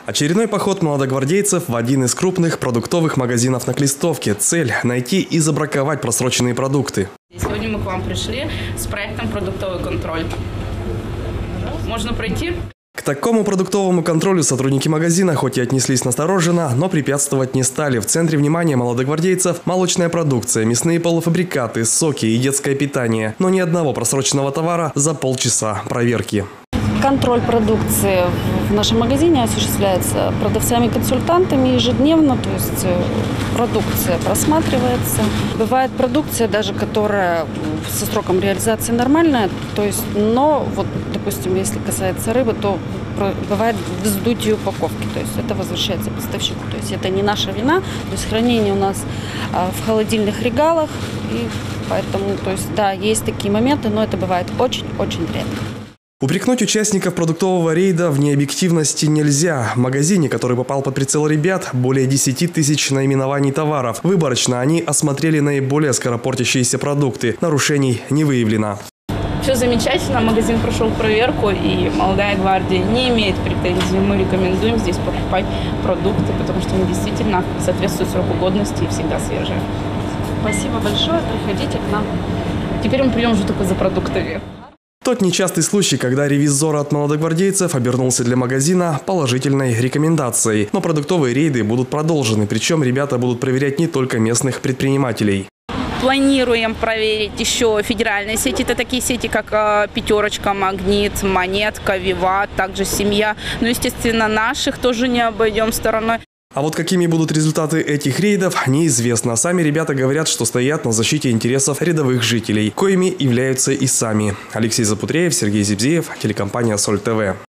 Очередной поход молодогвардейцев в один из крупных продуктовых магазинов на Клистовке. Цель – найти и забраковать просроченные продукты. Сегодня мы к вам пришли с проектом «Продуктовый контроль». Можно пройти? К такому продуктовому контролю сотрудники магазина хоть и отнеслись настороженно, но препятствовать не стали. В центре внимания молодогвардейцев – молочная продукция, мясные полуфабрикаты, соки и детское питание. Но ни одного просроченного товара за полчаса проверки. Контроль продукции в нашем магазине осуществляется продавцами-консультантами ежедневно, то есть продукция просматривается. Бывает продукция даже, которая со сроком реализации нормальная, то есть, но вот, допустим, если касается рыбы, то бывает вздутие упаковки, то есть это возвращается поставщику, то есть это не наша вина, то есть хранение у нас в холодильных регалах, и поэтому, то есть, да, есть такие моменты, но это бывает очень-очень редко. Упрекнуть участников продуктового рейда в необъективности нельзя. В магазине, который попал под прицел ребят, более 10 тысяч наименований товаров. Выборочно они осмотрели наиболее скоропортящиеся продукты. Нарушений не выявлено. Все замечательно, магазин прошел проверку, и молодая гвардия не имеет претензий. Мы рекомендуем здесь покупать продукты, потому что они действительно соответствуют сроку годности и всегда свежие. Спасибо большое, приходите к нам. Теперь мы придем уже только за продуктами. Тот нечастый случай, когда ревизор от молодогвардейцев обернулся для магазина положительной рекомендацией. Но продуктовые рейды будут продолжены, причем ребята будут проверять не только местных предпринимателей. Планируем проверить еще федеральные сети. Это такие сети, как «Пятерочка», «Магнит», «Монетка», «Виват», также «Семья». Ну, естественно, наших тоже не обойдем стороной. А вот какими будут результаты этих рейдов, неизвестно. Сами ребята говорят, что стоят на защите интересов рядовых жителей, коими являются и сами. Алексей Запутреев, Сергей Зибзеев, телекомпания «Соль ТВ».